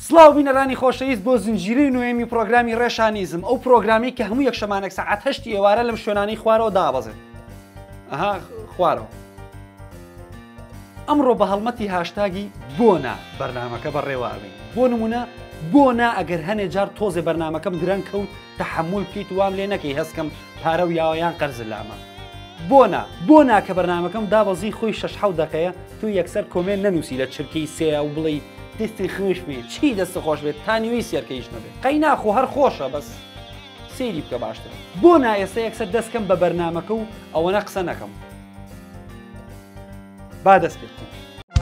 سڵاو بینەرانی خۆشەویست بۆ زنجیرەی نوێمی پرۆگرامی ڕێشانیزم ئەو پرۆگرامی کە هەموو یەکشەمانێک سەعات 8 ئێوارە لەم شوێنانەی خوارەوە دابەزێت. ئەها خوارەوە. ئەمڕۆ بە هەڵمەتی هاشتاگی بۆنا بەرنامەکە بەڕێوابین. بۆ نمونە بۆنا ئەگەر هەنێ جار تۆزێ بەرنامەکەم درەنگ کەوت تەحمل بکەیت وام لێ نەکەی هەستکەم پارە و یاوەیان قەرز لامە. بۆنا کە بەرنامەکەم دابەزی خۆی 6 دقەیە تو یەکسەر کۆمێن نەنووسی لە چرکی سێە و بڵێ دەستی خۆش بێت چی دەستە خۆش بێت تانیوی سێرکەیش نەبێت قەی ناخۆ هەر خۆشە بەس سێری بکە باشتر. بۆنا ئێستا یەکسەر دەستکەم بە بەرنامەکە و ئەوەنە قسە نەکەم. با دەست پێ بکەم.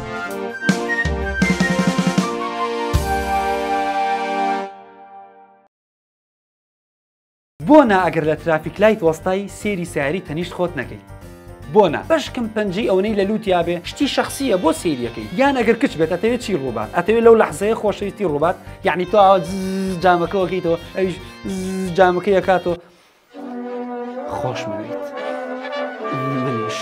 بۆنا ئەگەر لە ترافیک لایت وەستای سێری سیاری تەنیشت خۆت نەکەیت. بۆنا بەشکم پەنجەی ئەوەی لە لووتیا بێ شتی شخصیە بۆ سێریەکەی یان ئەگەر کچ بێت ئەتەوێت چی ڕووبات ئەتەوێت لەو لەحزەیە خۆشەویستی ڕووبات یعنی تۆ ئاوە جامەکەوەکەیتەوە ئەویش جامەکەی ئەکاتەوە خۆش بێت منیش.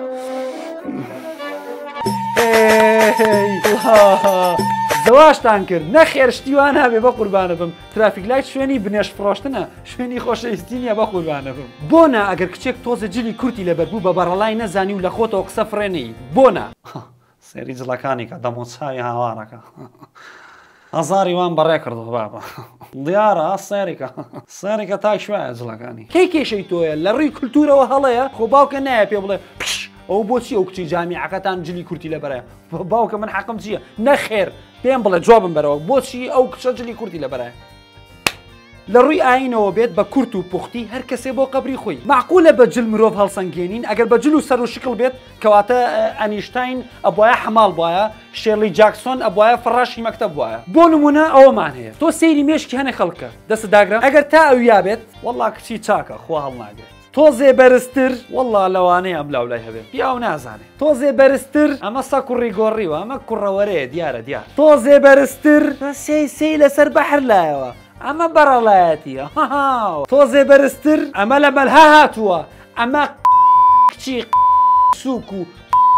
زەواشتان کرد نەخێر شتیوان هەبێ بە قوربانە بم ترافیک لایت شوێنی بنێش فرۆشتنە شوێنی خۆشەویستی نیە بە قوربانە بم. بۆنا ئەگەر کچێک تۆزە جلی کورتی لەبەربوو بە بەڕەڵای نەزانی و لە خۆتەوە قسە فرێنەی. بۆنا سێری جڵەکانی کە دەمۆچاوی هاوارەکە هەزاری وان بەڕێ کردەوە بابە دیارە سێریکە تای شوایە جڵەکانی کەی کێشەی تۆیە لە ڕووی کولتورەوە هەڵەیە خۆ باوکە نایە پێ بڵێ ئەو بۆچی ئەو کچی جامیعەکەتان جلی کورتی لەبەرە باوکە من حەقم چییە نەخێر پێم بڵێ جوابم بەرەوە بۆچی ئەو کچە جلی کورتی لەبەرە لە ڕووی ئاینەوە بێت بە کورت و پوختی هەر کەسێ بۆ قەبری خۆی معقولە بە جل مرۆڤ هەڵسەنگێنین ئەگەر بە جل و سەر و شکڵ بێت کەواتە ئەنیشتاین ئەبواە حەماڵ بواە شێرلی جاکسۆن ئەبواە فڕاشی مەکتەب وایە. بۆ نمونە ئەوەمان هەیە تۆ سەیری مێشکی هەنێ خەڵکە دەست داگرا ئەگەر تا ئەو یابێت وەڵا کچی چاکە خوا هەڵناگرێت. تۆزێ بەرزتر وەڵا لەوانەیە ئەم لاولای هەبێت پیاو نازانێت تۆزێ بەرزتر ئەمە سە کوڕی گۆڕیوە ئەمە کوڕەوەرەیە دیارە تۆزێ بەرزتر سێ لەسەر بەحر لایەوە ئەمە بەڕەڵایەتیە تۆزێ بەرزتر ئەمە لە مەلها هاتووە ئەمە کچی سووک و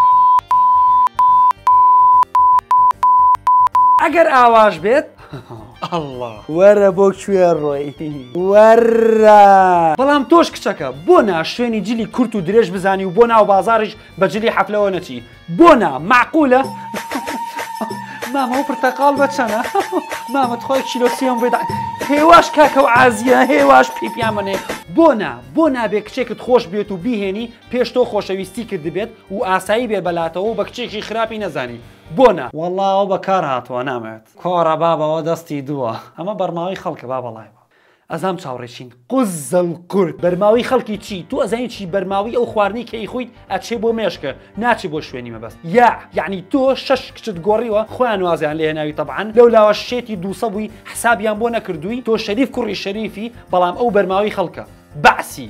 ئەگەر ئاواش بێت الله وەرە بۆ کوێ ڕۆی وەرە بەڵام تۆش کچەکە بۆنا شوێنی جلی کورت و درێژ بزانی و بۆ ناو بازاڕیش بە جلی حەفلەوە نەچی. بۆنا معقولە مامە و پرتەقاڵ بە چەنە مامەت خۆی کیلۆ سێم بێدا هێواش کاکە و ئازیە هێواش پیپیامەنێ. بۆ نابێ کچێکت خۆش بێت و بیهێنی پێش تۆ خۆشەویستی کرد بێت و ئاسایی بێ بەلاتەوە و بە کچێکی خراپی نەزانی. بۆنا وەڵاوە بەکار هاتووە نامەوێت کۆڕە بابەوە دەستی دووە ئەمە بەرماوی خەڵکە با بەڵایەوە ئەزام چاوڕێچین قوزەڵ کورد بەرماوی خەڵکی چی تو ئەزانی چی بەرماوی ئەو خواردنی کەی خۆیت ئەچێ بۆ مێشکە ناچێ بۆ شوێنی مەبەست یعنی تۆ 6 کچت گۆڕیوە خۆیان وازیان لێ هێناوی تەبعاً لەو لاوە شێتی 200 بووی حسابیان بۆ نەکردووی تۆ شەریف کوڕی شەریفی بەڵام ئەو بەرماوی خەڵکە بەعسی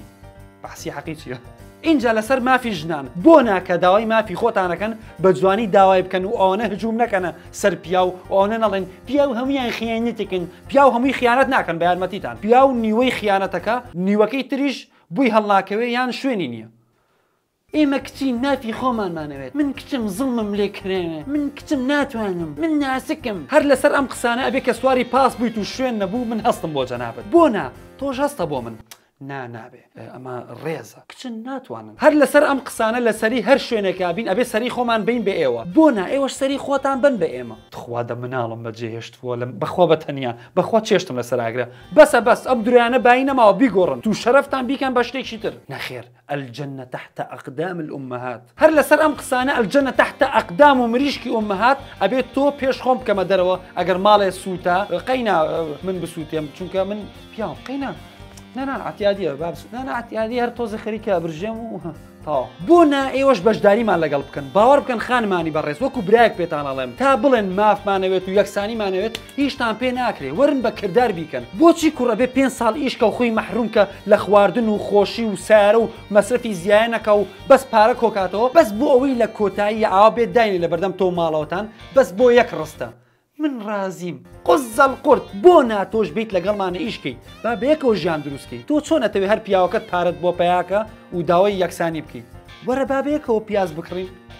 حەقی چییە؟ اینجا لەسەر مافی ژنان بۆنا کە داوای مافی خۆتانەکەن بە جوانی داوای بکەن و ئەوانە هجووم نەکەنە سەر پیا و ئەوانە نەڵێن پیا و هەمویان خیانەتێکن پیا و هەمووی خیانەت ناکەن بە یارمەتیتان پیا و نیوەی خیانەتەکە نیوەکەی تریش بووی هەڵناکەوێ یان شوێنی نییە. ئێمە کچی نافی خۆمانمانەوێت من کچم زڵمم لێ کرێنێ من کچم ناتوانم من ناسکم هەر لەسەر ئەم قسانە ئەبێ کە سواری پاس بوویت و شوێن نەبوو من هەستم بۆ جەنابەت. بۆنا تۆش هەستە بۆ من نابێ ئەمە ڕێزە کچن ناتوانن هەر لەسەر ئەم قسانە لە سەری هەر شوێنێکا بین ئەبێ سەری خۆمان بین بە ئێوە بۆنا ئێوەش سەری خۆتان بن بە ئێمە. تخوا دە مناڵم بەجێهێشتووە لە بەخوا بە تەنیا بەخوا چێشتم لە سەراگرە بەس ئەم درویانە باین نەماوە بیگۆڕن تو شەرەفتان بیکەن بە شتێکی تر نەخێر الجنة تحت أقدام الأمهات هەر لەسەر ئەم قسانە الجنة تحت أقدام و مریشکی ئومهات ئەبێت تۆ پێش خۆم بکەمە دەرەوە ئەگەر ماڵێ سووتە قەینا من بسووتێم چونکە من پیاوم قەینا نانا عتیادیە بابس نانا عتیادی هەر تۆزە خەریکە برژێم و تاوە. بۆنا ئێوەش بەشداریمان لەگەڵ بکەن باوەڕ بکەن خانمانی بەڕێز وەکو برایەک پێتان ئەڵێم تا بڵێن مافمانەوێت و یەکسانیمانەوێت هیچتان پێ ناکرێ وەرن بە کردار بیکەن. بۆچی کوڕە بێ 5 ساڵ ئیشکە و خۆی مەحرومکە لە خواردن و خۆشی و سارە و مەسرفی زیایەنەکە و بەس پارە کۆکاتەوە بەس بۆ ئەوەی لە کۆتایی ئاوا بێت داینێ لە بەردەم تۆ ماڵەوەتان بەس بۆ یەک ڕستە. من رازیم قزەڵ قورت بۆنا تۆش بیت لەگەڵمانە ئیشکەیت با بەیەکەوە ژیان دروستکەیت تۆ چۆنەتەوێ هەر پیاوەکەت پارەت بۆ پەیاکە و داوای یەکسانی بکەیت وەرە با بەیەکەوە پیاز بکڕین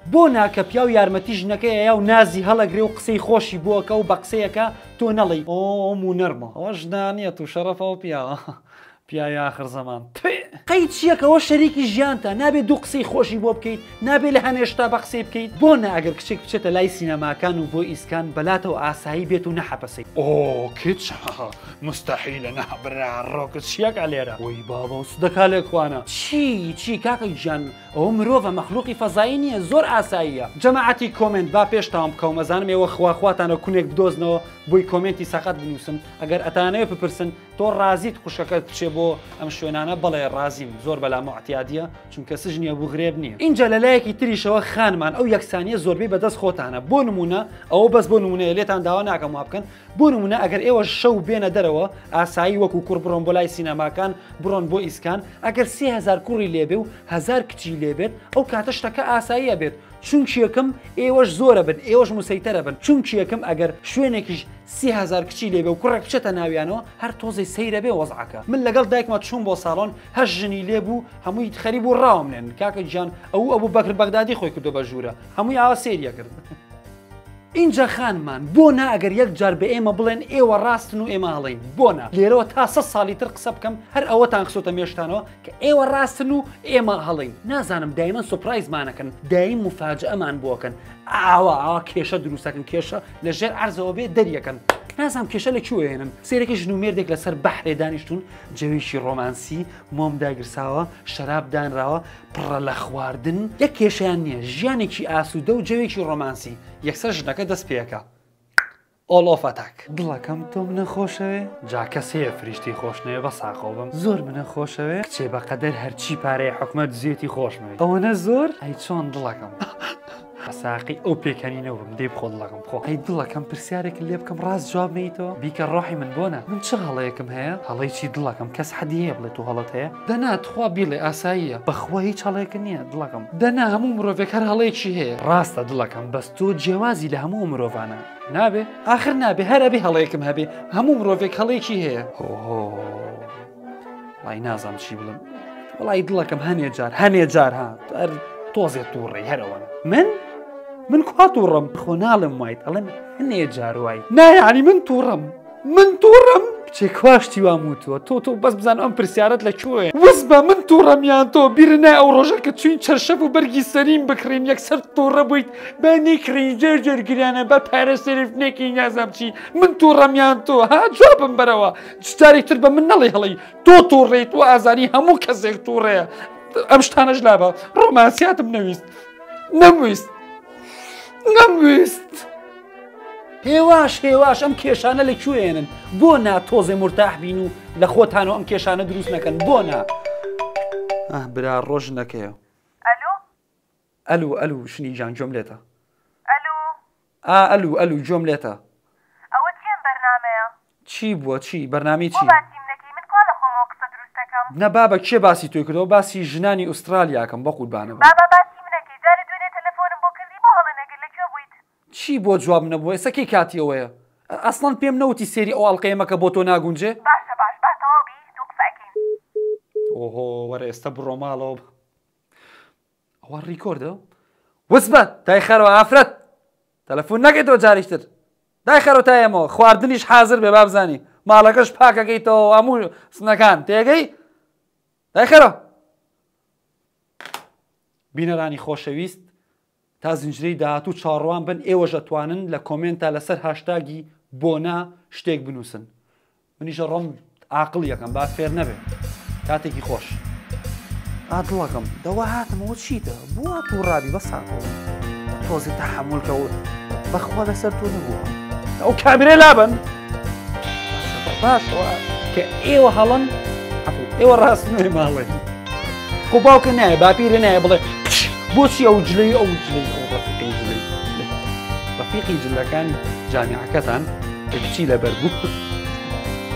بۆ ناکە پیا و یارمەتی ژنەکەی یا و نازی هەڵەگرێ و قسەی خۆشی بووەکە و بە قسەیەکە تۆ نەڵی ئۆم و نەرمە ئەوە ژنانیەت و شەرەفەوە پیاوە پیاوی آخر زەمان قەی چیەکەوە شەریکی ژیانتە نابێت دوو قسەی خۆشی بۆ بکەیت نابێت لە هەنێشتا بە قسەی بکەیت بۆ ناگەر کچێک بچێتە لای سینەماکان و بۆ ئیسکان بەلاتەوە ئاسایی بێت و نەحەپەسەی ئۆ کچ مستەحیلە نەبرا ڕۆکت چیەکە لێرە وەی بابە و سودەکا لێکوانە چی کاکە گیان ئەوە مرۆڤە مەخلوقی فەزایی نییە زۆر ئاساییە جەماعەتی کۆمنت با پێشتاوام بکەم مەزانم ئێوە خواخواتانە کونێک بدۆزنەوە بۆی کۆمنتی سەقەت بنووسن ئەگەر ئەتانەوە بپرسن تۆ ڕازیت خوشەکەت بچێ بۆ ئەم شوێنانە بەڵێ ڕازیم زۆر بەلا معتیادیە چونکە سژنیە بوو غرێب نییە اینجا لەلایەکی تریشەوە خانمان ئەو یەکسانیە زۆربەی بەدەست خۆتانە بۆ نمونە ئەوە بەس بۆ نمونەیە لێتان داوا ناکەم وا بکەن بۆ نمونە ئەگەر ئێوە شەو بێنە دەرەوە ئاسایی وەکو کوڕ بڕۆن بۆ لای سینەماکان بڕۆن بۆ ئیسکان ئەگەر 3000 کوڕی لێبێ و 1000 کچی لێبێت ئەو کاتە شتەکە ئاساییە بێت چونکی یەکەم ئێوەش زۆرە بن ئێوەش موسەیتەرە بن چونکی یەکەم ئەگەر شوێنێکیش 3000 کچی لێبێ و کوڕێک بچێتە ناویانەوە هەر تۆزەی سەیرە بێ وەزعەکە من لەگەڵ دایکمە چوون بۆ ساڵۆن هەش ژنی لێبوو هەمووی خەریب و ڕاومێن کاکە گیان ئەوە بەکر بەغدادی خۆی کردو بە ژوورە هەمووی ئاوا سێریە کرد اینجا خانمان بۆ نا ئەگەر یەک جار بە ئێمە بڵێن ئێوە ڕاستن و ئێمە هەڵین بۆ نا لێرەوە تا 100 ساڵی تر قسە بکەم هەر ئەوەتان خسۆتە مێشتانەوە کە ئێوە ڕاستن و ئێمە هەڵین نازانم دایمەن سوپرایزمانەکەن دایم مفاجئەمان بۆکەن ئاوا کێشە دروستەکەن کێشە لەژێر عەرزەوە بێ دەریەکەن نازانم کێشە لە کوێنن سێرەکە ژن و مێردێک لەسەر بەحرێ دانیشتون جەویشی ڕۆمانسی مۆم داگرساوە شەراب دانراوە پڕە لە خواردن یەک کێشیان نییە ژیانێکی ئاسوودە و جەوێکی ڕۆمانسی یەکسەر ژنەکە دەست پێەکە ئۆلۆفەتاک دڵەکەم تۆ منە خۆشەوێ جا کەسەیە فریشتی خۆشنەوە بە ساقۆ بم زۆر منە خۆشەوێ کچێ بەقەدەر هەرچی پارەی حکومەت زیێتی خۆشمەوێ ئەوەنە زۆر ئەی چۆن دڵەکەم ساقی ئەو پێکەنینەوەم دێ بخۆ دڵەکەم خۆ ئەی دڵەکەم پرسیارێک لێ بکەم ڕاست جواب نەیتەوە بیکە ڕۆحی من بۆنە من چه هەڵەیەکم هەیە هەڵەی چی دڵەکەم کەس حەدی هەیە بڵێت و هەڵەت هەیە دەنا تخوا بیڵێ ئاساییە بەخوا هیچ هەڵەیەک نییە دڵەکەم دەنا هەموو مرۆڤێک هەر هەڵەیەکی هەیە ڕاستە دڵەکەم بەس تۆ جیاوازی لە هەموو مرۆڤانە نابێ آخر نابێ هەرەبێ هەڵەیەکم هەبێ هەموو مرۆڤێک هەڵەیەکی هەیە وای نازانم چی بڵم وڵی دڵەکەم هەنێ جار ها تۆزێت تووڕێ هەرەوەە من کوا تووڕم خۆ ناڵم وایت ئەڵێن هەنێ جار وای نایانی من تووڕم کچێ کواشتی واموتووە تۆ بەس بزان ئەم پرسیارەت لەکوێ وەس بە من تووڕەمیان تۆ بیرنای ئەو ڕۆژە کە چوین چەرشەف و بەرگی سەریم بکڕین یەکسەر تووڕە بوویت بە نیکڕین جەرگرانە بە پارە سەرفنێکی نازام چی من تووڕەمیان تۆ ها جوابم بەرەوە جارێک تر بە من نەڵێ هەڵی تۆ تووڕێیت و ئازاری هەموو کەسێک تووڕەیە ئەم شتانەش لابە ڕۆمانسیاتم نەمویست هێواش ئەم کێشانە لەکوێنن بۆ نا تۆزێ مرتاح بین و لە خۆتانەوە ئەم کێشانە دروست نەکەن بۆ نا برا ڕۆژ نەکەیە ئەلو شنی جان جۆم لێتە ئەلو جۆم لێتە ئەوە چێن بەرنامەیە چی بووە چی بەرنامی چی من کۆ لە خۆمەوە قسە دروست دەکەم نە بابە کێ باسی توی کردەوە باسی ژنانی ئوسترالیاکەم بە قوربانە بابا باسی منەکەی جارە دوێنێ تەلەفۆنم بۆ کردی بۆ هەڵە نەگەر لەکوێ بوویت چی بۆ جواب نەبووە ئێستا کەی کاتیەوەیە ئەسڵان پێم نەوتی سێری ئەو ئەڵقەیەمەکە بۆ تۆ ناگونجێ باشە با تەواوبی دوو قسەکەین ئۆهۆ وەرە ئێستا بڕۆ ماڵەوە ئەوە ڕیکۆردە وەسبە دای خەرەوە ئافرەت تەلەفۆن نەکەیتەوە جاریشتر دای خەرەوە تایەمەوە خواردنیش حازر بێ بابزانی ماڵەکەش پاکەکەیتەوە هەموو سنەکان تێگەی دای خەرەوە بینەرانی خۆشەویست تا زنجرەی داهاتوو چاڕوان بن ئێوەش ئەتوانن لە کۆمنتا لەسەر هاشتاگی بۆنا شتێک بنووسن منیشە ڕۆم عاقڵ یەکەم با فێر نەبێ کاتێکی خۆش دڵەکەم دەوا هاتمەوە چیتە بووە تووڕابی بە ساقەوە تۆزی تەحەموولکەوت بەخوا لەسەر تۆ نەبووە ئەو کامێرە لابن باشەوە کە ئێوە هەڵن ئێوە ڕاست نوێ ماڵێ خۆ باوکە نایە باپیرە نایە بڵێ بۆچی ئەو جلەی ئەو ڕەفیقی جلەکانی جامیعەکەتان کە کچی لەبەر بوو